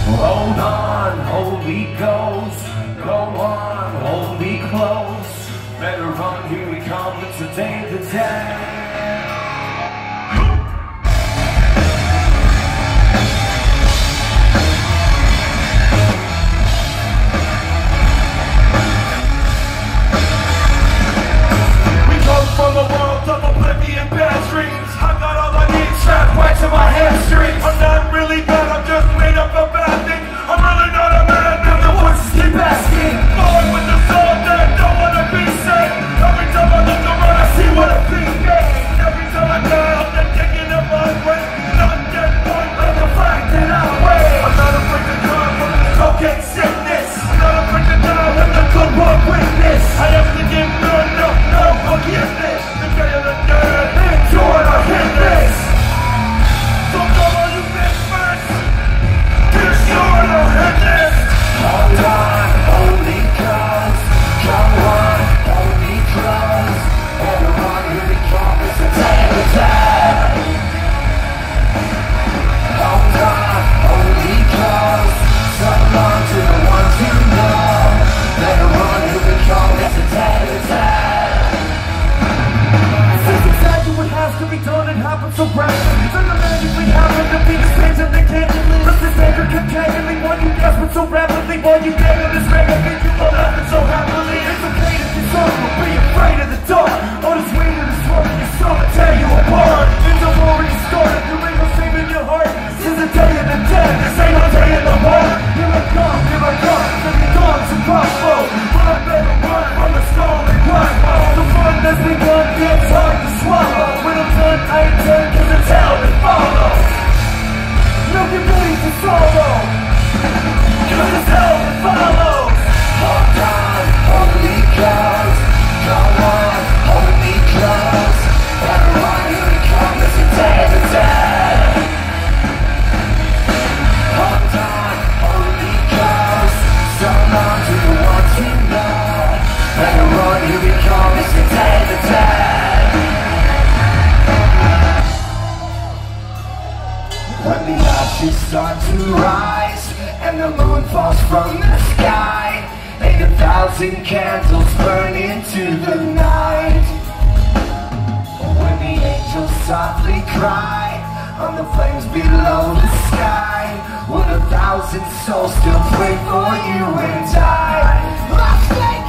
Hold on, hold me close. Go on, hold me close. Better run, here we come, it's the day of the day. From a world of oblivion, bad dreams. I got all I need strapped right to my hamstrings. I'm not really bad, I'm just made up of bad things. I'm really not a madman, the voices keep asking. Going with the soul that don't wanna be saved. Every time I look around, I see what I'm being made. Every time I die, I'm just taking up my way. Not that point, but the fact that I weigh. I'm not afraid to die from the cocaine sickness. I'm not afraid to die when the good one witness. I have to give no forgiveness. So rapid, so magically happen to be the same as they can't live. But this anger continually while you gasp so rapidly, while you get on this record, make you all laughing so happily. It's okay to be sorry, be afraid of the dark. On this way to this world, your soul to tear you apart. It's already started, there ain't no saving your heart. This is the day of the dead, this ain't no day in the heart. Here I come, till the dawn's a crossbow. Run, baby, run from the storm and run. The fun that's begun gets hard to swallow. When I'm done, I ain't done, cause it's hell to follow. No get ready for sorrow, cause it's hell to follow. Hold on, hold me close. Go on, hold me close. Everyone who comes is a day of the dead. Hold on, hold me close. So long to the ones you know. Everyone who becomes is a day of the dead. When the ashes start to rise and the moon falls from the sky, and 1,000 candles burn into the night. When the angels softly cry on the flames below the sky, would 1,000 souls still pray for you and I?